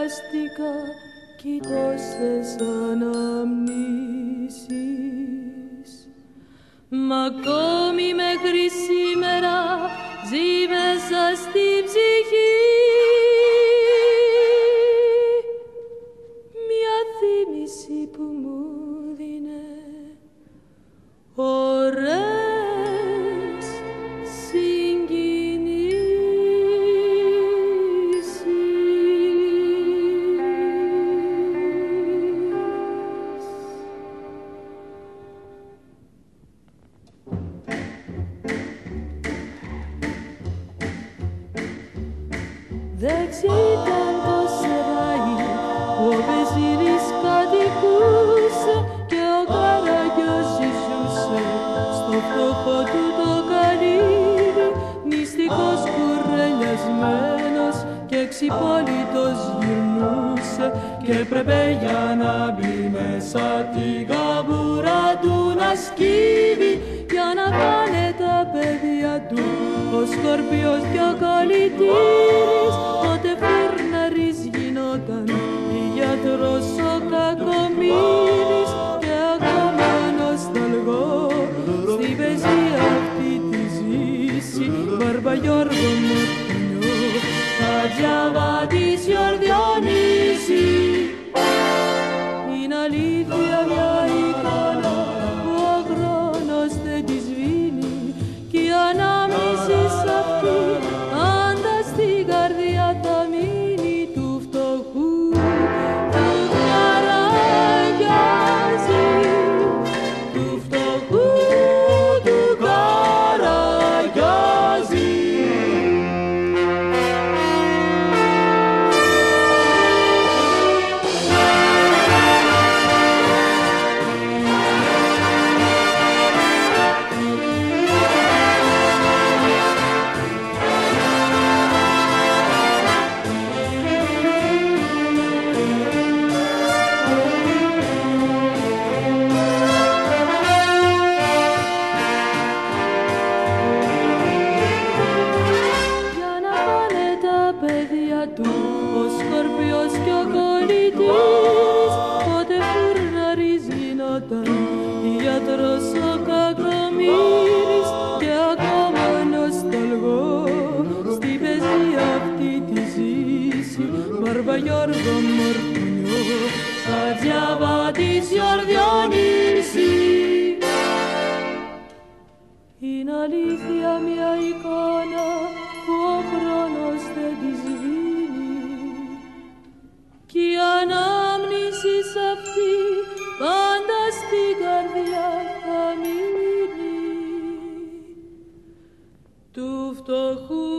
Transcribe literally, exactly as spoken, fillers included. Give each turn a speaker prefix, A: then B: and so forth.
A: κουράστηκα κι τόσες αναμνήσεις. Μα ακόμη μέχρι σήμερα ζει μέσα στη ψυχή μια θύμηση που μου δίνε ωραίες συγκινήσεις. Δέξι ήταν το σεράι που ο Βεζίρης κατοικούσε και ο Καραγιός ζησούσε στο φτωχό του το καλύβι, νηστικός κουρελιασμένος και ξυπόλυτος γυρνούσε και έπρεπε για να μπει μέσα την καμπούρα του να σκύβει για να πάνε τα παιδιά του ο Σκορπιός και ο Κολυτήρης. Τότε φούρναρης γινόταν γιατρός ο Κακομοίρης και ακόμα νοσταλγώ στη πεζία αυτή τη ζήση Μπαρμπαγιώργο Μορφωνιό Χατζιαβάτης Γιορδιονύση. Είναι αλήθεια μια εικόνα που ο χρόνος δεν τη σβήνει κι η ανάμνηση σ' αυτή πάντα στην καρδιά θα μείνει του φτωχού του Καραγιάζη, του φτωχού του Καραγιάζη. Ο Σκορπιός και ο Κολυτήρης πότε φούρναρης γινόταν γιατρός ο Κακομοίρης και ακόμα νοσταλγώ στην πεζία αυτή τη ζήση Μπαρμπαγιώργο Μορφωνιό Χατζιαβάτης Γιορδιονύση. Είναι αλήθεια μια εικόνα που ο χρόνος δεν τη σβήνει κι η ανάμνηση σ' αυτή πάντα στην καρδιά θα μείνει του φτωχού